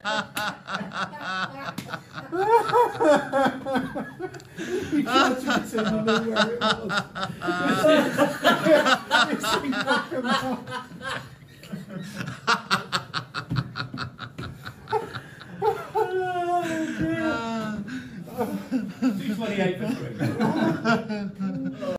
You tried to pretend you knew where it was. Oh, dear. 228 for 3.